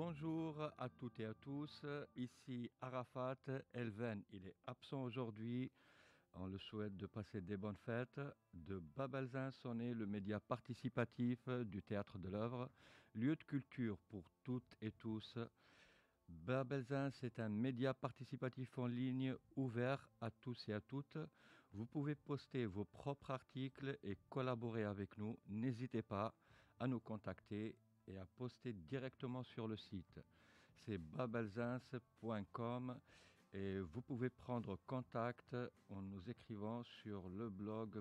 Bonjour à toutes et à tous, ici Arafat Elven, il est absent aujourd'hui, on le souhaite de passer des bonnes fêtes. De Babelzin sonné, le média participatif du Théâtre de l'Œuvre, lieu de culture pour toutes et tous. Babelzin, c'est un média participatif en ligne ouvert à tous et à toutes. Vous pouvez poster vos propres articles et collaborer avec nous. N'hésitez pas à nous contacter et à poster directement sur le site. C'est babelzins.com et vous pouvez prendre contact en nous écrivant sur le blog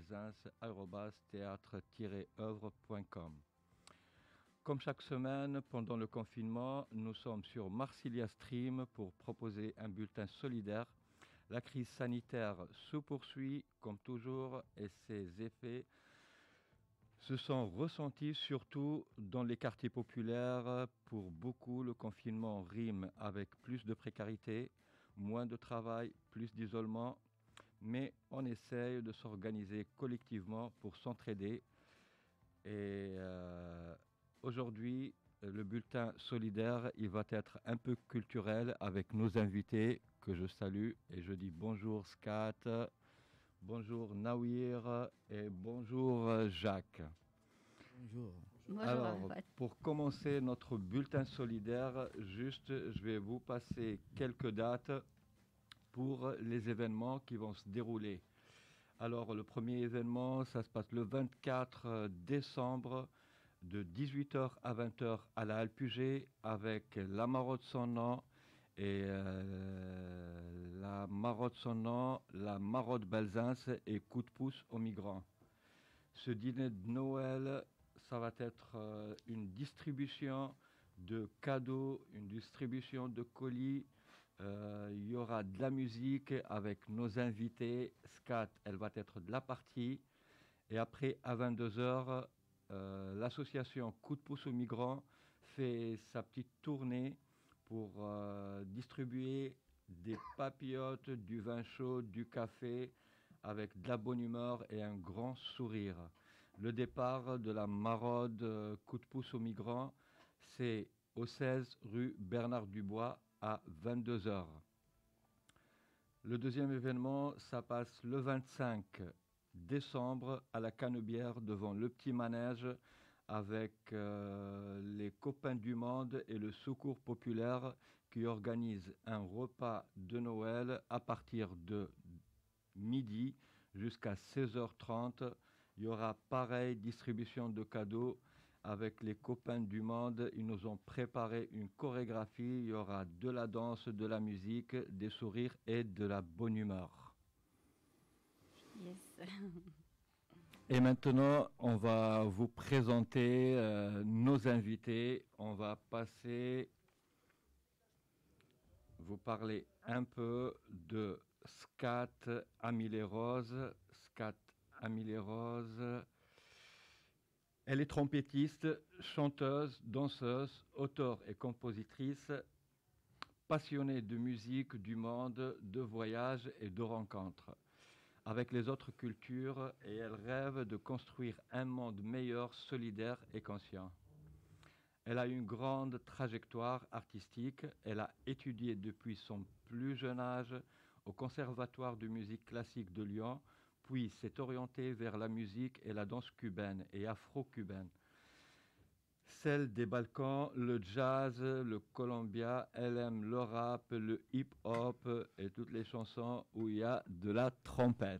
babelzins@théâtre-œuvre.com. Comme chaque semaine, pendant le confinement, nous sommes sur Marsilia Stream pour proposer un bulletin solidaire. La crise sanitaire se poursuit, comme toujours, et ses effets se sont ressentis surtout dans les quartiers populaires. Pour beaucoup, le confinement rime avec plus de précarité, moins de travail, plus d'isolement, mais on essaye de s'organiser collectivement pour s'entraider. Et aujourd'hui, le bulletin solidaire, il va être un peu culturel avec nos invités que je salue et je dis bonjour Scat, bonjour Nawir et bonjour Jacques. Bonjour. Bonjour Alors, Arafat. pour commencer notre bulletin solidaire, juste, je vais vous passer quelques dates pour les événements qui vont se dérouler. Alors, le premier événement, ça se passe le 24 décembre de 18h à 20h à la Alpugé avec la Marotte son nom et la Marotte son nom, la Marotte Belzins et coup de pouce aux migrants. Ce dîner de Noël, ça va être une distribution de cadeaux, une distribution de colis. Il y aura de la musique avec nos invités. Scat, elle va être de la partie. Et après, à 22h, l'association Coup de pouce aux migrants fait sa petite tournée pour distribuer des papillotes, du vin chaud, du café, avec de la bonne humeur et un grand sourire. Le départ de la maraude Coup de pouce aux migrants, c'est au 16 rue Bernard Dubois à 22h. Le deuxième événement, ça passe le 25 décembre à la Canebière devant le petit manège avec les copains du monde et le Secours populaire qui organisent un repas de Noël à partir de midi jusqu'à 16h30. Il y aura pareil distribution de cadeaux avec les copains du monde. Ils nous ont préparé une chorégraphie. Il y aura de la danse, de la musique, des sourires et de la bonne humeur. Yes. Et maintenant, on va vous présenter nos invités. On va vous parler un peu de Scat Amilé-Rose. Scat Amilé-Rose, elle est trompettiste, chanteuse, danseuse, auteure et compositrice, passionnée de musique, du monde, de voyages et de rencontres avec les autres cultures, et elle rêve de construire un monde meilleur, solidaire et conscient. Elle a une grande trajectoire artistique. Elle a étudié depuis son plus jeune âge au Conservatoire de musique classique de Lyon, puis s'est orientée vers la musique et la danse cubaine et afro-cubaine. Celle des Balkans, le jazz, le colombia, elle aime le rap, le hip-hop et toutes les chansons où il y a de la trompette.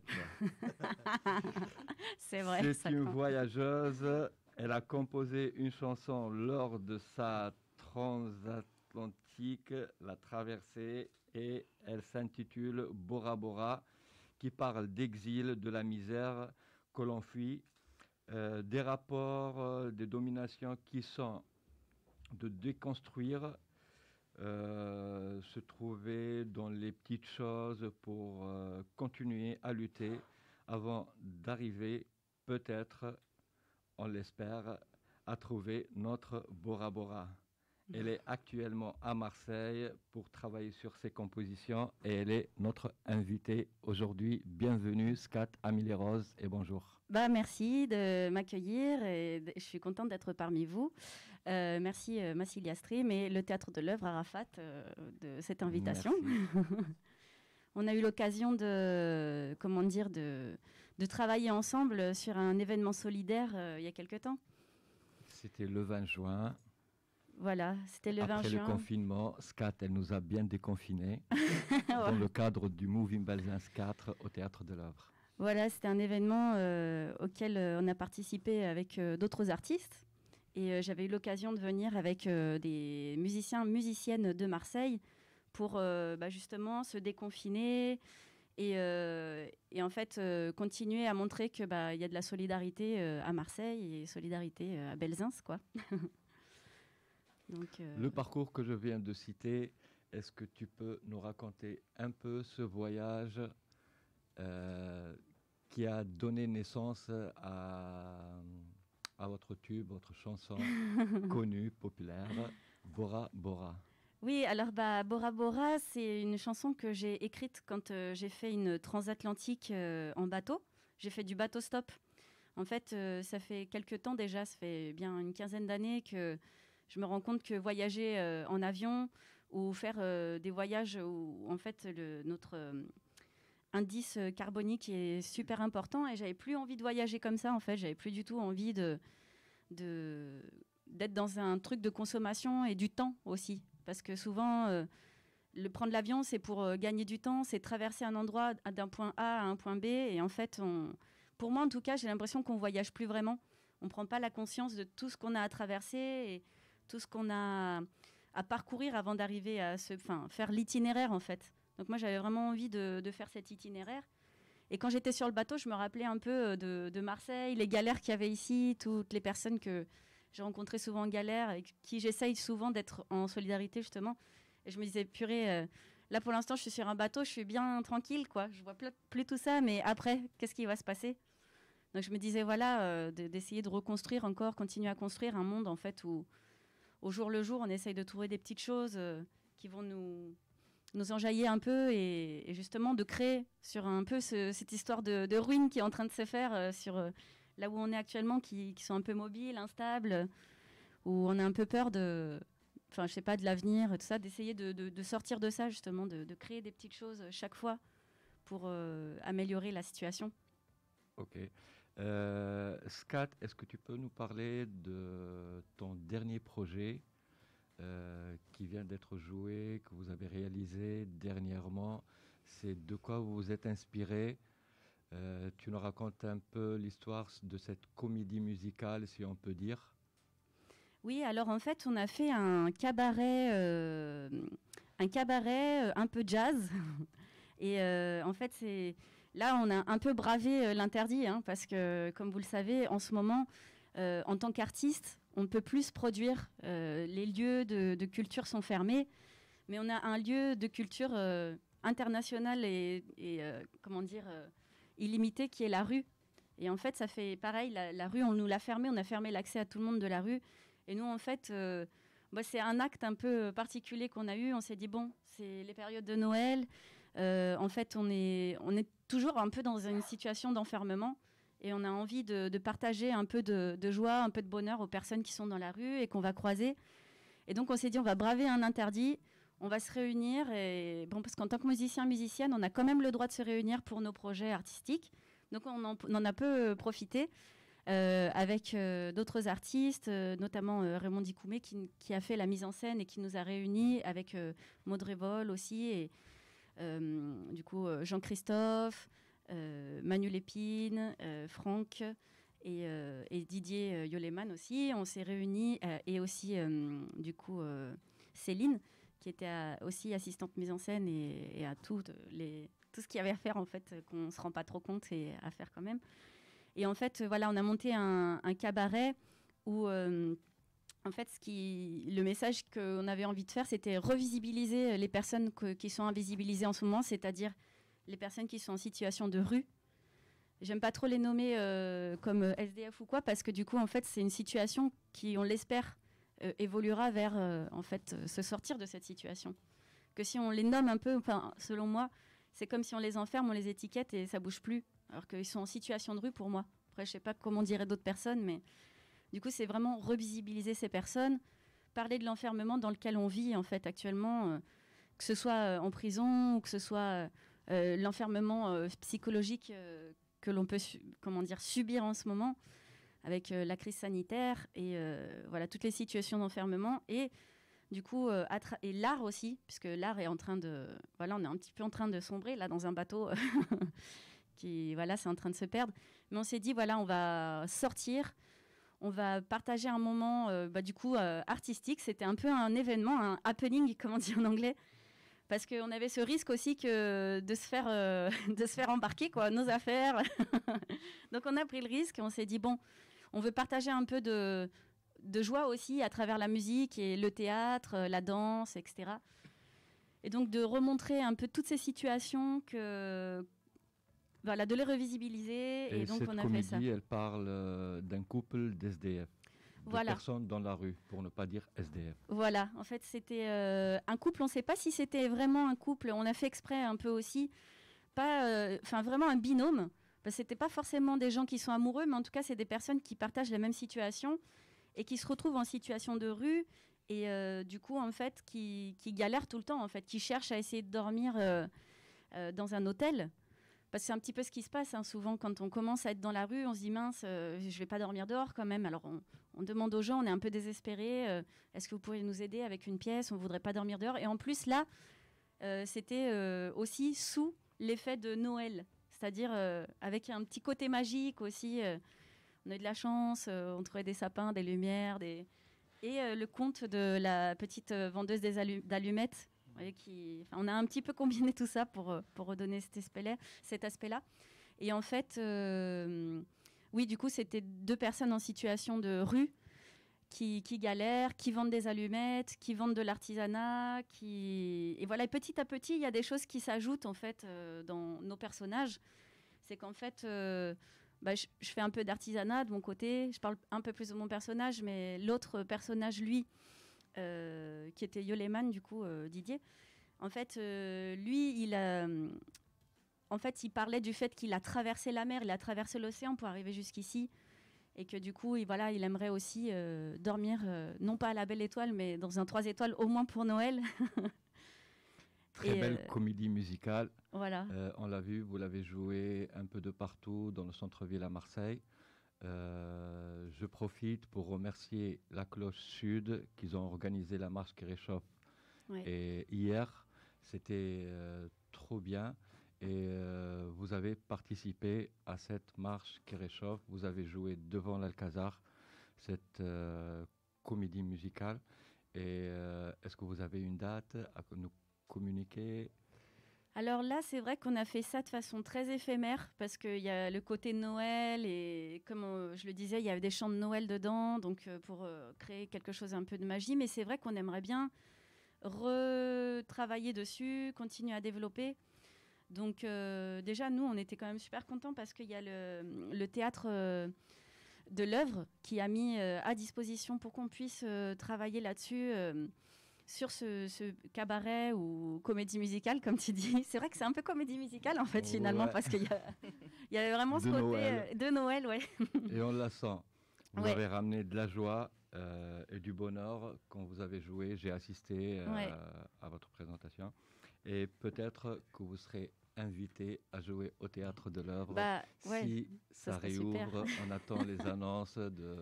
C'est vrai. C'est une voyageuse. Elle a composé une chanson lors de sa transatlantique, la traversée, et elle s'intitule Bora Bora, qui parle d'exil, de la misère que l'on fuit, des rapports, des dominations qui sont de déconstruire, se trouver dans les petites choses pour continuer à lutter avant d'arriver peut-être, on l'espère, à trouver notre Bora Bora. Elle est actuellement à Marseille pour travailler sur ses compositions et elle est notre invitée aujourd'hui. Bienvenue, Scat Amis-les-Roses et bonjour. Merci de m'accueillir et je suis contente d'être parmi vous. Merci Massilia Stream et le Théâtre de l'Œuvre Arafat de cette invitation. On a eu l'occasion de travailler ensemble sur un événement solidaire il y a quelque temps. C'était le 20 juin. Voilà, c'était le 20 juin. Après le confinement, Scat, elle nous a bien déconfinés dans le cadre du Moving Balzins 4 au Théâtre de l'Œuvre. Voilà, c'était un événement auquel on a participé avec d'autres artistes. Et j'avais eu l'occasion de venir avec des musiciennes de Marseille pour justement se déconfiner et en fait continuer à montrer qu'il y a de la solidarité à Marseille et solidarité à Belzins, quoi. Donc, le parcours que je viens de citer, est-ce que tu peux nous raconter un peu ce voyage qui a donné naissance à votre tube, votre chanson connue, populaire, Bora Bora? Oui, alors Bora Bora, c'est une chanson que j'ai écrite quand j'ai fait une transatlantique en bateau. J'ai fait du bateau stop. En fait, ça fait quelques temps déjà, ça fait bien une quinzaine d'années que je me rends compte que voyager en avion ou faire des voyages où en fait notre indice carbonique est super important et j'avais plus envie de voyager comme ça. En fait, j'avais plus du tout envie d'être dans un truc de consommation et du temps aussi. Parce que souvent, prendre l'avion, c'est pour gagner du temps, c'est traverser un endroit d'un point A à un point B. Et en fait, pour moi, en tout cas, j'ai l'impression qu'on ne voyage plus vraiment. On ne prend pas la conscience de tout ce qu'on a à traverser et tout ce qu'on a à parcourir avant d'arriver à faire l'itinéraire, en fait. Donc moi, j'avais vraiment envie de faire cet itinéraire. Et quand j'étais sur le bateau, je me rappelais un peu de Marseille, les galères qu'il y avait ici, toutes les personnes que j'ai rencontrées souvent en galère et qui j'essaye souvent d'être en solidarité, justement. Et je me disais, purée, là, pour l'instant, je suis sur un bateau, je suis bien tranquille, quoi. Je vois plus tout ça, mais après, qu'est-ce qui va se passer? Donc je me disais, voilà, d'essayer de reconstruire encore, continuer à construire un monde, en fait, où au jour le jour, on essaye de trouver des petites choses qui vont nous enjailler un peu et justement de créer sur un peu cette histoire de ruines qui est en train de se faire sur là où on est actuellement, qui sont un peu mobiles, instables, où on a un peu peur de l'avenir, tout ça, d'essayer de sortir de ça justement, de créer des petites choses chaque fois pour améliorer la situation. Ok. Scat, est-ce que tu peux nous parler de ton dernier projet qui vient d'être joué, que vous avez réalisé dernièrement? C'est de quoi vous vous êtes inspiré? Tu nous racontes un peu l'histoire de cette comédie musicale, si on peut dire. Oui, alors en fait, on a fait un cabaret un peu jazz. Et en fait, là, on a un peu bravé l'interdit, hein, parce que, comme vous le savez, en ce moment, en tant qu'artiste, on ne peut plus se produire. Les lieux de culture sont fermés, mais on a un lieu de culture international et illimité qui est la rue. Et en fait, ça fait pareil, la rue, on nous l'a fermée, on a fermé l'accès à tout le monde de la rue. Et nous, en fait, c'est un acte un peu particulier qu'on a eu. On s'est dit, bon, c'est les périodes de Noël. En fait, on est toujours un peu dans une situation d'enfermement et on a envie de partager un peu de joie, un peu de bonheur aux personnes qui sont dans la rue et qu'on va croiser. Et donc, on s'est dit, on va braver un interdit, on va se réunir. Et, bon, parce qu'en tant que musicienne, on a quand même le droit de se réunir pour nos projets artistiques. Donc, on en a peu profité avec d'autres artistes, notamment Raymond Dikoumé qui a fait la mise en scène et qui nous a réunis avec Maud Révol aussi et du coup Jean-Christophe, Manu Lépine, Franck et Didier Yoleman aussi. On s'est réunis et aussi du coup Céline qui était aussi assistante mise en scène et à tout ce qu'il y avait à faire en fait qu'on ne se rend pas trop compte et à faire quand même. Et en fait, voilà, on a monté un cabaret où, en fait, le message qu'on avait envie de faire, c'était revisibiliser les personnes qui sont invisibilisées en ce moment, c'est-à-dire les personnes qui sont en situation de rue. J'aime pas trop les nommer comme SDF ou quoi, parce que du coup, en fait, c'est une situation qui, on l'espère, évoluera vers en fait se sortir de cette situation. Que si on les nomme un peu, enfin selon moi, c'est comme si on les enferme, on les étiquette et ça bouge plus, alors qu'ils sont en situation de rue pour moi. Après, je sais pas comment diraient d'autres personnes, mais du coup, c'est vraiment revisibiliser ces personnes, parler de l'enfermement dans lequel on vit en fait actuellement, que ce soit en prison ou que ce soit l'enfermement psychologique que l'on peut subir en ce moment avec la crise sanitaire et voilà toutes les situations d'enfermement et du coup et l'art aussi, puisque l'art est en train de on est un petit peu en train de sombrer là dans un bateau qui c'est en train de se perdre, mais on s'est dit on va sortir. On va partager un moment artistique. C'était un peu un événement, un happening, comme on dit en anglais, parce qu'on avait ce risque aussi de se faire embarquer, nos affaires. Donc on a pris le risque et on s'est dit, on veut partager un peu de joie aussi à travers la musique et le théâtre, la danse, etc. Et donc de remontrer un peu toutes ces situations de les revisibiliser. Et donc, on a fait ça. Cette comédie, elle parle d'un couple d'SDF, de personnes dans la rue, pour ne pas dire SDF. Voilà, en fait, c'était un couple. On ne sait pas si c'était vraiment un couple. On a fait exprès un peu aussi. Vraiment un binôme. Parce que ce n'était pas forcément des gens qui sont amoureux, mais en tout cas, c'est des personnes qui partagent la même situation et qui se retrouvent en situation de rue. Et du coup, en fait, qui galèrent tout le temps, en fait, qui cherchent à essayer de dormir dans un hôtel. Parce que c'est un petit peu ce qui se passe, souvent quand on commence à être dans la rue, on se dit mince, je ne vais pas dormir dehors quand même. Alors on demande aux gens, on est un peu désespérés, est-ce que vous pourriez nous aider avec une pièce, on ne voudrait pas dormir dehors. Et en plus là, c'était aussi sous l'effet de Noël, c'est-à-dire avec un petit côté magique aussi. On a eu de la chance, on trouvait des sapins, des lumières, et le conte de la petite vendeuse d'allumettes. On a un petit peu combiné tout ça pour redonner cet aspect-là. Et en fait, oui, du coup, c'était deux personnes en situation de rue qui galèrent, qui vendent des allumettes, qui vendent de l'artisanat. Et voilà, petit à petit, il y a des choses qui s'ajoutent en fait dans nos personnages. C'est qu'en fait, je fais un peu d'artisanat de mon côté. Je parle un peu plus de mon personnage, mais l'autre personnage, lui, qui était Yoleman, du coup, Didier. En fait, lui, il parlait du fait qu'il a traversé la mer, il a traversé l'océan pour arriver jusqu'ici. Et que du coup, il aimerait aussi dormir, non pas à la Belle Étoile, mais dans un 3 étoiles, au moins pour Noël. Très belle comédie musicale. Voilà. On l'a vu, vous l'avez joué un peu de partout dans le centre-ville à Marseille. Je profite pour remercier la Cloche Sud qu'ils ont organisé la marche qui réchauffe. Ouais. Et hier, c'était trop bien. Et vous avez participé à cette marche qui réchauffe. Vous avez joué devant l'Alcazar, cette comédie musicale. Et est-ce que vous avez une date à nous communiquer ? Alors là, c'est vrai qu'on a fait ça de façon très éphémère parce qu'il y a le côté Noël et comme je le disais, il y avait des chants de Noël dedans, donc pour créer quelque chose un peu de magie. Mais c'est vrai qu'on aimerait bien retravailler dessus, continuer à développer. Donc déjà, nous, on était quand même super contents parce qu'il y a le théâtre de l'œuvre qui a mis à disposition pour qu'on puisse travailler là-dessus. Sur ce cabaret ou comédie musicale, comme tu dis. C'est vrai que c'est un peu comédie musicale, en fait, finalement, ouais. parce qu'il y a vraiment ce côté Noël. De Noël, ouais. Et on la sent. Vous Ouais. avez ramené de la joie et du bonheur quand vous avez joué. J'ai assisté à votre présentation. Et peut-être que vous serez invité à jouer au Théâtre de l'Œuvre. Si ça réouvre, super. On attend les annonces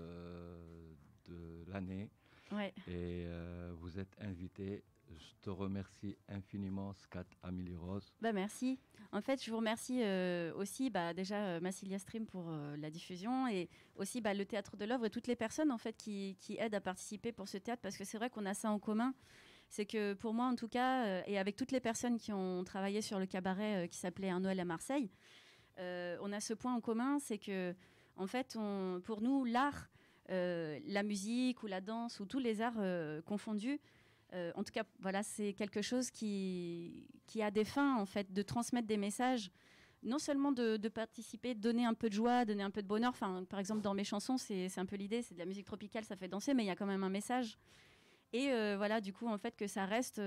de l'année. Ouais. Et vous êtes invité. Je te remercie infiniment, Scat Amélie-Rose. Merci. En fait, je vous remercie aussi déjà Massilia Stream pour la diffusion et aussi le Théâtre de l'Œuvre et toutes les personnes en fait qui aident à participer pour ce théâtre parce que c'est vrai qu'on a ça en commun. C'est que pour moi, en tout cas, et avec toutes les personnes qui ont travaillé sur le cabaret qui s'appelait Un Noël à Marseille, on a ce point en commun, c'est que en fait, pour nous, l'art, la musique ou la danse ou tous les arts confondus, en tout cas, voilà, c'est quelque chose qui a des fins en fait de transmettre des messages, non seulement de participer, de donner un peu de joie, donner un peu de bonheur. Enfin, par exemple, dans mes chansons, c'est un peu l'idée, c'est de la musique tropicale, ça fait danser, mais il y a quand même un message. Et voilà, du coup, en fait, que ça reste,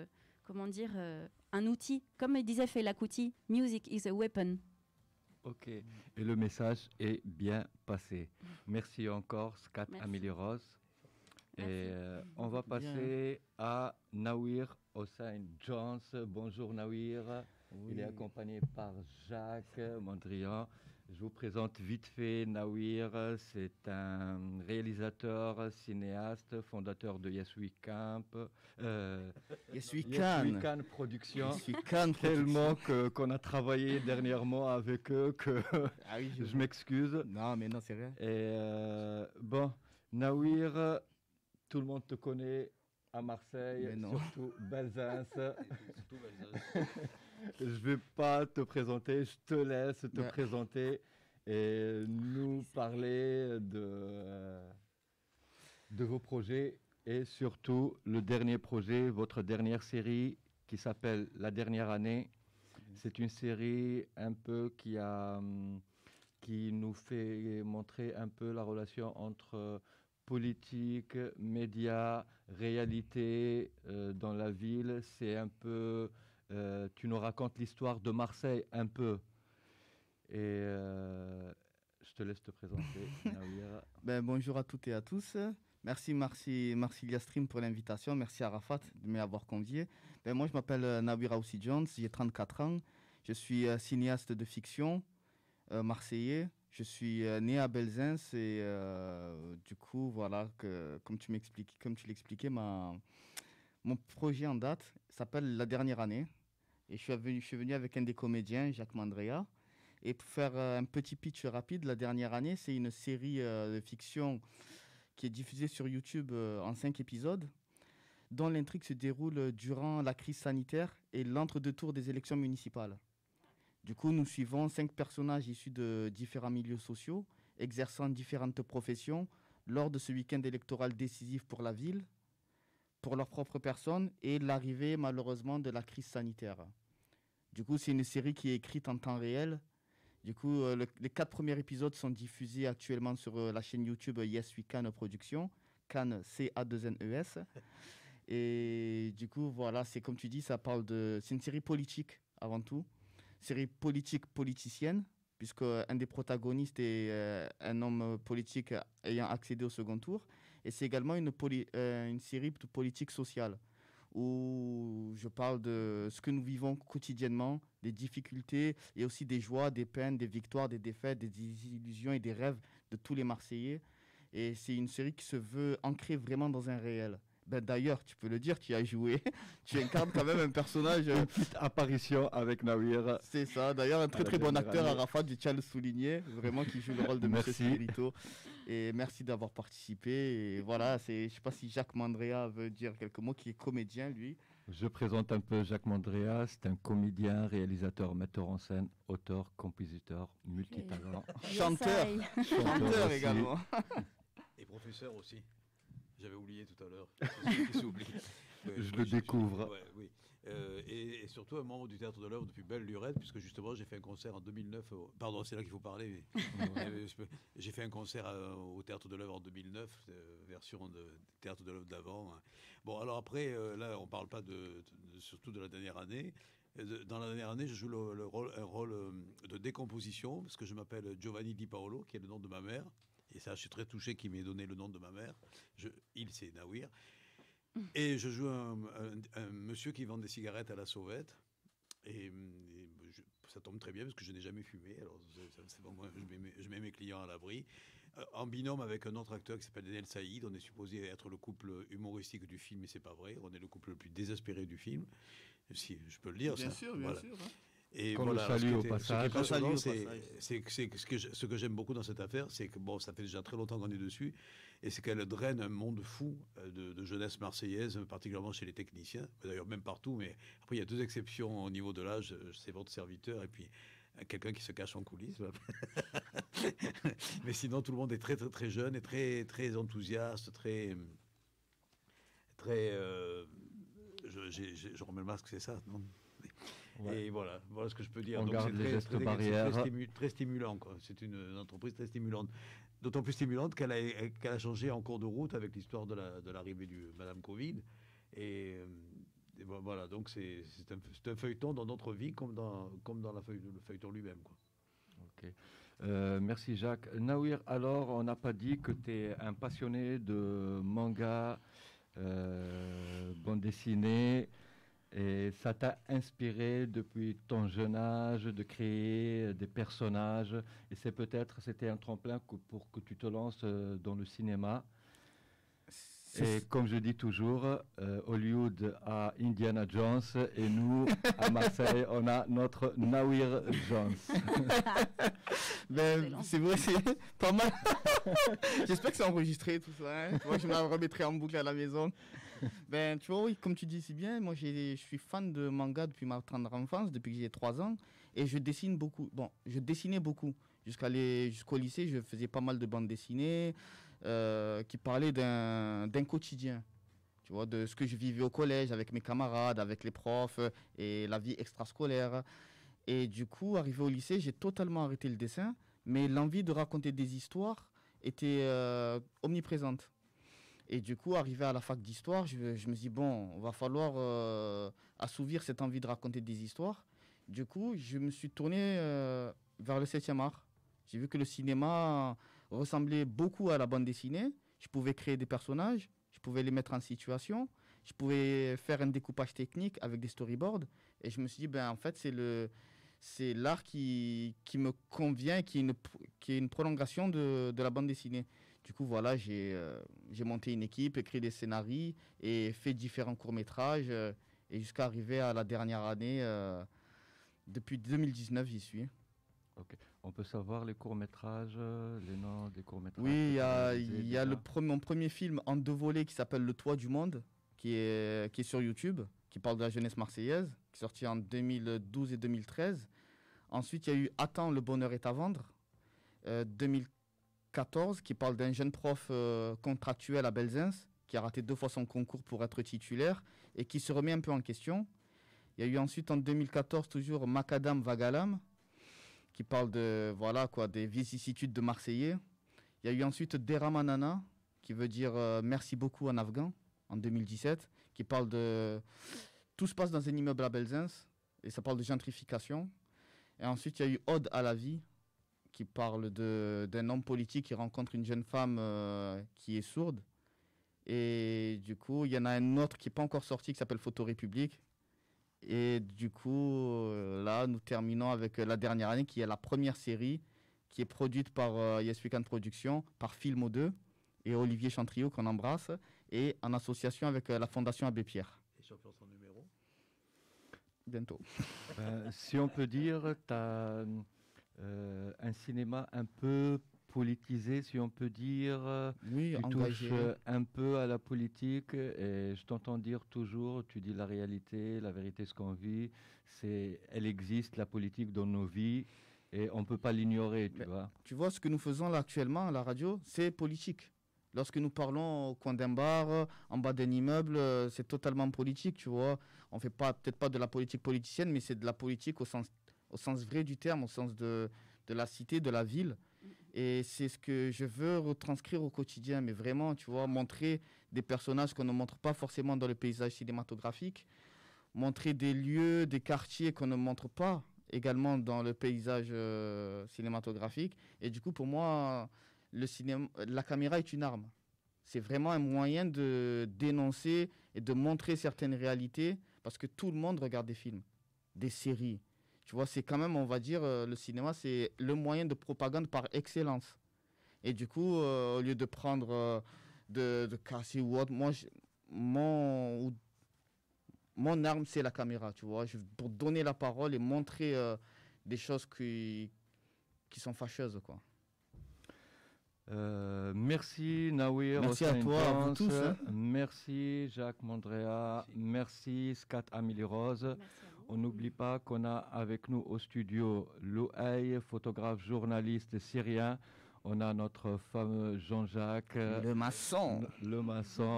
un outil. Comme il disait Fela Kuti, music is a weapon. Ok, et le message est bien passé. Merci encore, Scat Merci. Amélie Rose. Et Merci. on va passer à Nawir Hossein Jones. Bonjour Nawir. Oui. Il est accompagné par Jacques Mondrian. Je vous présente vite fait Nawir. C'est un réalisateur, cinéaste, fondateur de Yes We Camp. Yes We Yes Can. We Can Production. Yes We Can. Tellement qu'on a travaillé dernièrement avec eux que Ah oui, je m'excuse. Non, mais non, c'est rien. Et bon, Nawir, tout le monde te connaît à Marseille, Mais non. surtout Belzins. Je ne vais pas te présenter, je te laisse te Ouais. présenter et nous parler de vos projets et surtout le dernier projet, votre dernière série qui s'appelle La Dernière Année. C'est une série un peu qui nous fait montrer un peu la relation entre politique, médias, réalité dans la ville. C'est un peu, tu nous racontes l'histoire de Marseille un peu. Et je te laisse te présenter, Nawir. Bonjour à toutes et à tous. Merci Marsilia Stream pour l'invitation. Merci à Arafat de m'avoir convié. Moi, je m'appelle Nawir Aoussi Jones, j'ai 34 ans. Je suis cinéaste de fiction marseillais. Je suis né à Belzins et du coup, voilà, comme tu l'expliquais, mon projet en date s'appelle La Dernière Année. Et je suis venu avec un des comédiens, Jacques Mandrea. Et pour faire un petit pitch rapide, La Dernière Année, c'est une série de fiction qui est diffusée sur YouTube en 5 épisodes, dont l'intrigue se déroule durant la crise sanitaire et l'entre-deux tours des élections municipales. Du coup, nous suivons 5 personnages issus de différents milieux sociaux, exerçant différentes professions lors de ce week-end électoral décisif pour la ville, pour leur propre personne et l'arrivée malheureusement de la crise sanitaire. Du coup, c'est une série qui est écrite en temps réel. Du coup, les 4 premiers épisodes sont diffusés actuellement sur la chaîne YouTube Yes We Can Production, Can C-A-2-N-E-S. Et du coup, voilà, c'est comme tu dis, c'est une série politique avant tout. Série politique politicienne, puisque un des protagonistes est un homme politique ayant accédé au second tour. Et c'est également une série de politique sociale, où je parle de ce que nous vivons quotidiennement, des difficultés et aussi des joies, des peines, des victoires, des défaites, des illusions et des rêves de tous les Marseillais. Et c'est une série qui se veut ancrer vraiment dans un réel. D'ailleurs, tu peux le dire, tu as joué, tu incarnes quand même un personnage. Une petite apparition avec Nawir. C'est ça, d'ailleurs, un très très bon acteur, Arafat, je tiens à le souligner, vraiment qui joue le rôle de Monsieur Spirito. Et merci d'avoir participé. Et voilà, je ne sais pas si Jacques Mandrea veut dire quelques mots, qui est comédien, lui. Je présente un peu Jacques Mandrea, c'est un comédien, réalisateur, metteur en scène, auteur, compositeur, multitalent. Chanteur Chanteur également. Et professeur aussi. J'avais oublié tout à l'heure. C'est s'oublie. Je le découvre. Oui. Et surtout un membre du Théâtre de l'Œuvre depuis belle lurette, puisque justement j'ai fait un concert en 2009. Pardon, c'est là qu'il faut parler. J'ai fait un concert au Théâtre de l'Œuvre en 2009, version de Théâtre de l'Œuvre d'avant. Bon, alors après, là, on ne parle pas surtout de la dernière année. Dans la dernière année, je joue un rôle de décomposition, parce que je m'appelle Giovanni Di Paolo, qui est le nom de ma mère. Et ça, je suis très touché qu'il m'ait donné le nom de ma mère. C'est Nawir. Et je joue un monsieur qui vend des cigarettes à la sauvette. Et ça tombe très bien parce que je n'ai jamais fumé. Alors, je mets mes clients à l'abri. En binôme avec un autre acteur qui s'appelle Daniel Saïd. On est supposé être le couple humoristique du film, mais c'est pas vrai. On est le couple le plus désespéré du film. Si je peux le dire, bien ça. sûr, bien sûr. Hein. Et qu'on voilà, le salue au passage. Ce que j'aime beaucoup dans cette affaire, c'est que bon, ça fait déjà très longtemps qu'on est dessus, et c'est qu'elle draine un monde fou de jeunesse marseillaise, particulièrement chez les techniciens, d'ailleurs même partout, mais après il y a 2 exceptions au niveau de l'âge, c'est votre serviteur et puis quelqu'un qui se cache en coulisses. Mais sinon tout le monde est très très très jeune et très très enthousiaste, très je remets le masque, c'est ça, non? Et voilà ce que je peux dire. On Donc garde les gestes très, barrières. très stimulant, quoi. C'est une entreprise très stimulante. D'autant plus stimulante qu'elle a changé en cours de route avec l'histoire de l'arrivée du Madame Covid. Et voilà, donc c'est un feuilleton dans notre vie comme dans le feuilleton lui-même, quoi. Ok. Merci Jacques. Nawir, alors on n'a pas dit que tu es un passionné de manga, bande dessinée, et ça t'a inspiré depuis ton jeune âge de créer des personnages, et c'était un tremplin pour que tu te lances dans le cinéma. Et comme je dis toujours, Hollywood a Indiana Jones et nous, à Marseille, on a notre Nawir Jones. C'est vrai, c'est pas mal. J'espère que c'est enregistré tout ça. Hein. Moi, je me la remettrai en boucle à la maison. Tu vois, oui, comme tu dis si bien, moi je suis fan de manga depuis ma tendre enfance, depuis que j'ai 3 ans. Et je dessine beaucoup. Bon, je dessinais beaucoup. Jusqu'au lycée, je faisais pas mal de bandes dessinées. Qui parlait d'un quotidien, tu vois, de ce que je vivais au collège avec mes camarades, avec les profs et la vie extrascolaire. Et du coup, arrivé au lycée, j'ai totalement arrêté le dessin, mais l'envie de raconter des histoires était omniprésente. Et du coup, arrivé à la fac d'histoire, je me suis dit, bon, il va falloir assouvir cette envie de raconter des histoires. Du coup, je me suis tourné vers le 7e art. J'ai vu que le cinéma ressemblait beaucoup à la bande dessinée. Je pouvais créer des personnages, je pouvais les mettre en situation, je pouvais faire un découpage technique avec des storyboards. Et je me suis dit, en fait, c'est l'art qui me convient, qui est une prolongation de la bande dessinée. Du coup, voilà, j'ai monté une équipe, écrit des scénarios et fait différents courts-métrages. Et jusqu'à arriver à la dernière année, depuis 2019, j'y suis. Ok. On peut savoir les courts-métrages, les noms des courts-métrages? Oui, il y a mon premier film en 2 volets qui s'appelle Le Toit du Monde, qui est sur YouTube, qui parle de la jeunesse marseillaise, qui est sorti en 2012 et 2013. Ensuite, il y a eu Attends, le bonheur est à vendre, 2014, qui parle d'un jeune prof contractuel à Belzins, qui a raté 2 fois son concours pour être titulaire et qui se remet un peu en question. Il y a eu ensuite en 2014 toujours Macadam Vagalam, qui parle des vicissitudes de Marseillais. Il y a eu ensuite Deramanana, qui veut dire merci beaucoup en afghan, en 2017, qui parle de... Tout se passe dans un immeuble à Belzins, et ça parle de gentrification. Et ensuite, il y a eu Ode à la vie, qui parle d'un homme politique qui rencontre une jeune femme qui est sourde. Et du coup, il y en a un autre qui n'est pas encore sorti, qui s'appelle Photo République. Et du coup, là, nous terminons avec la dernière année, qui est la première série, qui est produite par Yes We Can Productions, par Filmo 2 et Olivier Chantriot, qu'on embrasse, et en association avec la Fondation Abbé Pierre. Et sur son numéro Bientôt. Si on peut dire, tu as un cinéma un peu politisé, si on peut dire. Oui, tu engagé. touches un peu à la politique, et je t'entends dire toujours, tu dis la vérité, ce qu'on vit, elle existe, la politique, dans nos vies, et on ne peut pas l'ignorer, tu vois. Tu vois, ce que nous faisons là actuellement à la radio, c'est politique. Lorsque nous parlons au coin d'un bar, en bas d'un immeuble, c'est totalement politique, tu vois. On ne fait peut-être pas de la politique politicienne, mais c'est de la politique au sens vrai du terme, au sens de la cité, de la ville. Et c'est ce que je veux retranscrire au quotidien, mais vraiment, tu vois, montrer des personnages qu'on ne montre pas forcément dans le paysage cinématographique, montrer des lieux, des quartiers qu'on ne montre pas également dans le paysage cinématographique. Et du coup, pour moi, la caméra est une arme. C'est vraiment un moyen de dénoncer et de montrer certaines réalités, parce que tout le monde regarde des films, des séries. Tu vois, c'est quand même, on va dire, le cinéma, c'est le moyen de propagande par excellence. Et du coup, au lieu de prendre, de casser ou autre, mon arme, c'est la caméra, tu vois, pour donner la parole et montrer des choses qui sont fâcheuses, quoi. Merci Nawir. Merci à toi, à vous tous. Hein. Merci Jacques Mondrea. Merci Scat Amélie Rose. On n'oublie pas qu'on a avec nous au studio Louaï, photographe, journaliste syrien. On a notre fameux Jean-Jacques. Le maçon.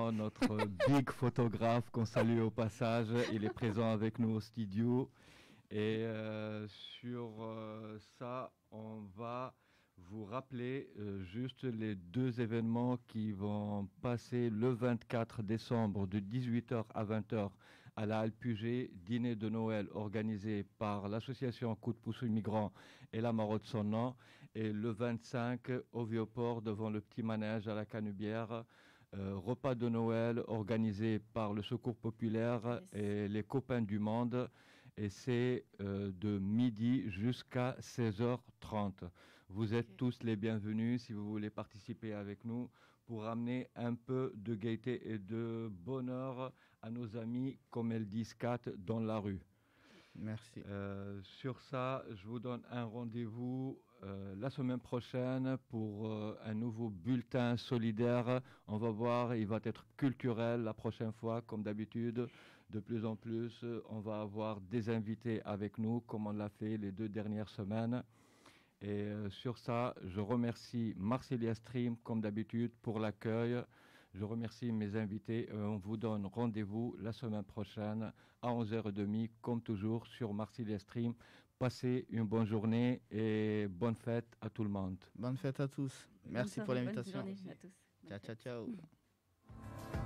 Notre big photographe qu'on salue au passage. Il est présent avec nous au studio. Et sur ça, on va vous rappeler juste les deux événements qui vont passer le 24 décembre de 18h à 20h à la Alpugé, dîner de Noël organisé par l'association Coup de pouce aux migrants et la Marotte son nom, et le 25 au Vieux-Port devant le petit manège à la Canubière, repas de Noël organisé par le Secours populaire et les copains du monde, et c'est de midi jusqu'à 16h30. Vous êtes tous les bienvenus si vous voulez participer avec nous pour amener un peu de gaieté et de bonheur à nos amis, comme elles disent, Kat, dans la rue. Merci. Sur ça, je vous donne un rendez-vous la semaine prochaine pour un nouveau bulletin solidaire. On va voir, il va être culturel la prochaine fois, comme d'habitude. De plus en plus, on va avoir des invités avec nous, comme on l'a fait les 2 dernières semaines. Et sur ça, je remercie Marsilia Stream, comme d'habitude, pour l'accueil. Je remercie mes invités. On vous donne rendez-vous la semaine prochaine à 11h30, comme toujours, sur Marsilia Stream. Passez une bonne journée et bonne fête à tout le monde. Bonne fête à tous. Merci pour l'invitation. Bonne journée à tous. Ciao, ciao, ciao.